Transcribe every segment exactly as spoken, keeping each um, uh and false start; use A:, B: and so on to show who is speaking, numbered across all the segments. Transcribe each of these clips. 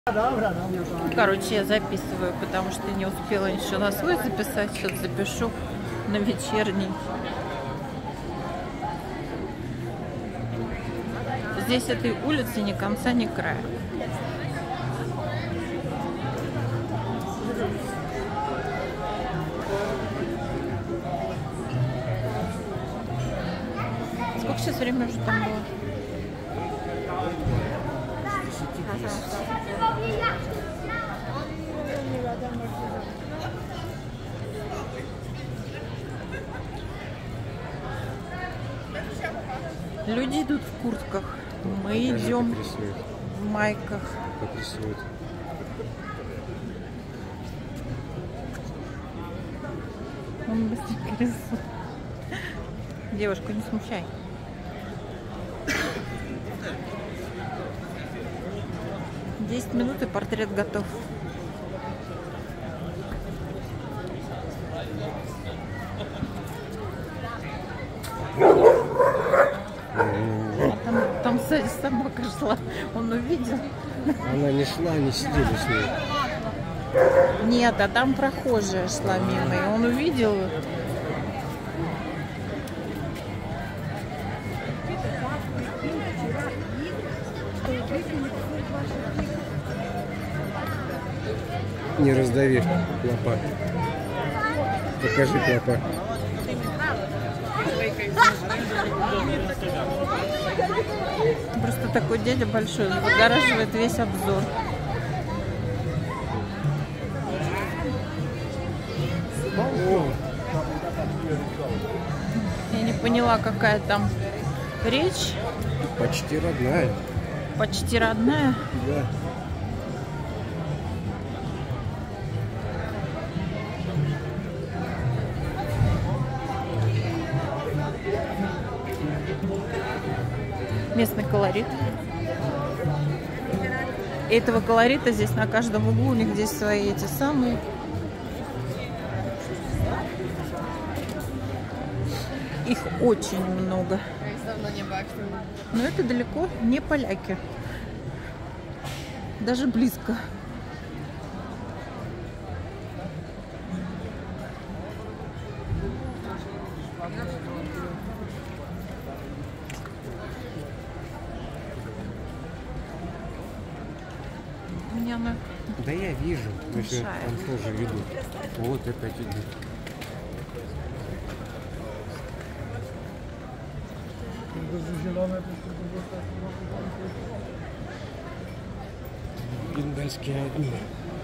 A: Короче, я записываю, потому что не успела еще на свой записать. Сейчас запишу на вечерний. Здесь этой улицы ни конца, ни края. Сколько сейчас времени уже там было? Люди идут в куртках. Мы идем в майках.
B: Как рисуют.
A: Он быстренько рисует. Девушка, не смущай. Десять минут и портрет готов. А там, там сзади собака шла. Он увидел.
B: Она не шла, не сидели с ней.
A: Нет, а там прохожая шла мимо. И он увидел.
B: Не раздави клопа. Покажи клопа.
A: Просто такой дядя большой, загораживает весь обзор. Я не поняла, какая там речь.
B: Почти родная.
A: Почти родная.
B: Да.
A: Местный колорит. И этого колорита здесь на каждом углу, у них здесь свои эти самые. Их очень много. Но это далеко не поляки. Даже близко. Меня она...
B: Да я вижу.
A: Мешает.
B: Он тоже ведут. Вот опять идут. Бенгальские огни.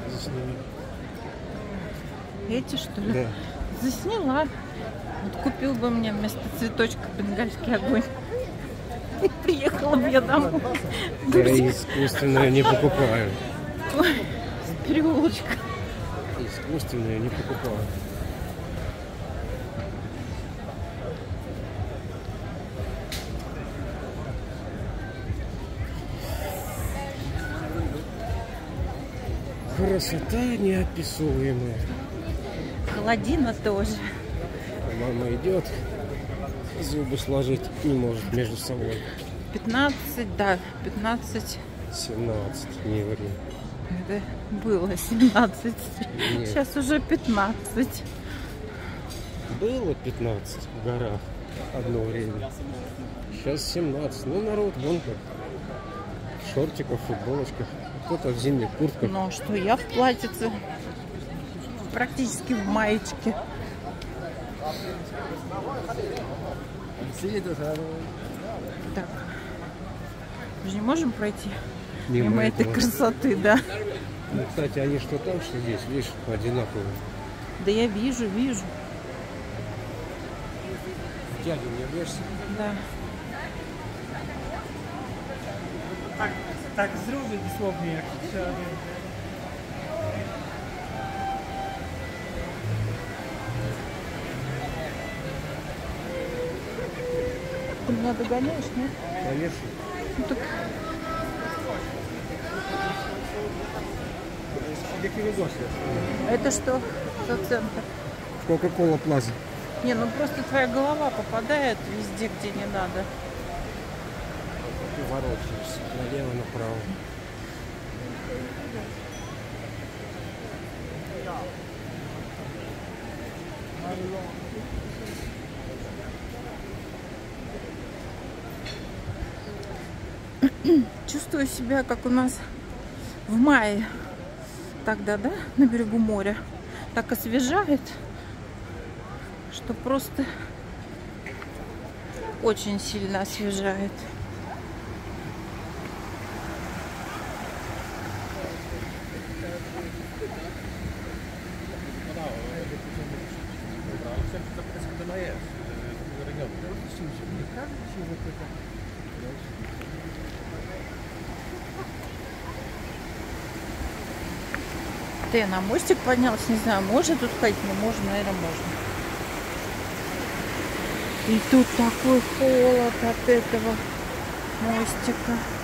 A: Эти, что ли?
B: Да.
A: Засняла. Вот купил бы мне вместо цветочка бенгальский огонь. И приехала бы я домой.
B: Я искусственное не покупаю.
A: Ой, с переулочка.
B: Искусственное не покупаю. Красота неописуемая.
A: Холодина тоже.
B: Мама идет, зубы сложить не может между собой.
A: пятнадцать, да, пятнадцать.
B: семнадцать, не ври.
A: Это было семнадцать.
B: Нет.
A: Сейчас уже пятнадцать.
B: Было пятнадцать в горах одно время. Сейчас семнадцать. Ну, народ вон как. В шортиках, футболочках. Кто-то в зимних куртках.
A: Ну что, я в платьице. Практически в маечке. Так. Мы же не можем пройти мимо, мимо этой красоты, да?
B: Ну, кстати, они что там, что здесь, видишь, одинаковые.
A: Да я вижу, вижу.
B: Дядю не вешься?
A: Да.
C: Tak, tak zrobię dosłownie jak trzeba.
A: Ты меня догоняешь, нет?
B: Конечно.
A: Ну, так... Это что за центр?
B: Кока-кола Плаза.
A: Не, ну просто твоя голова попадает везде, где не надо.
B: Ты ворочаешься налево, направо.
A: Чувствую себя, как у нас в мае. Тогда, да, на берегу моря. Так освежает, что просто очень сильно освежает. Ты на мостик поднялся, не знаю, можно тут ходить, но можно, наверное, можно. И тут такой холод от этого мостика.